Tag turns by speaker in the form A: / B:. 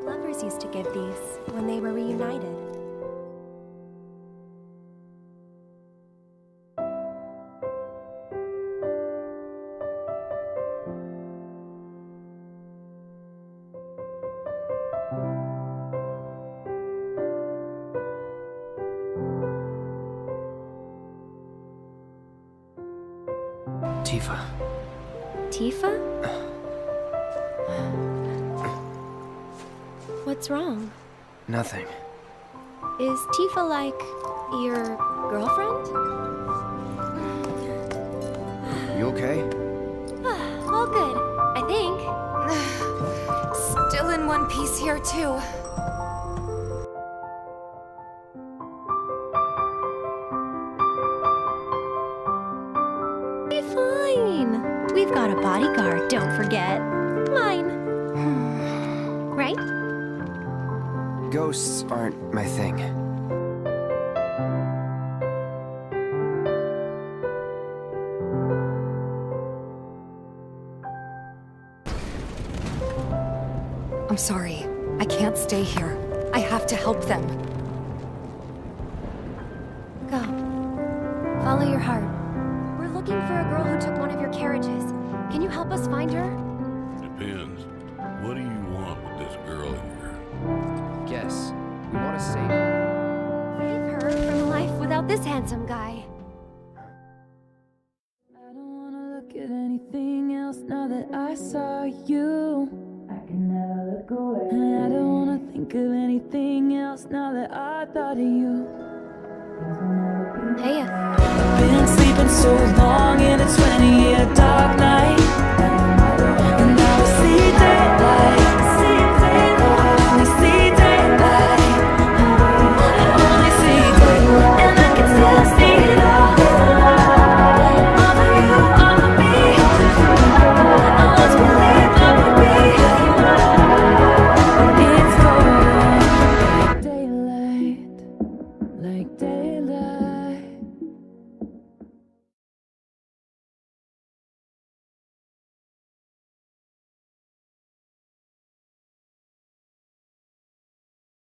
A: lovers used to give these when they were reunited.
B: Tifa.
A: Tifa? What's wrong?
B: Nothing.
A: Is Tifa like your girlfriend?
B: You okay?
A: All good, I think.
C: Still in one piece here, too.
A: Be fine. We've got a bodyguard, don't forget. Mine. Right?
B: Ghosts aren't my thing.
C: I'm sorry. I can't stay here. I have to help them.
A: Go. Follow your heart. We're looking for a girl who took one of your carriages. Can you help us find her?
D: Depends. What do you want with this girl here?
B: Guess. We want to save her.
A: Save her from a life without this handsome guy.
E: I don't wanna look at anything else now that I saw you. I can never look away. And I don't wanna think of anything else now that I thought of you.
A: Hey.
E: Been sleeping so long in a 20-year dark night.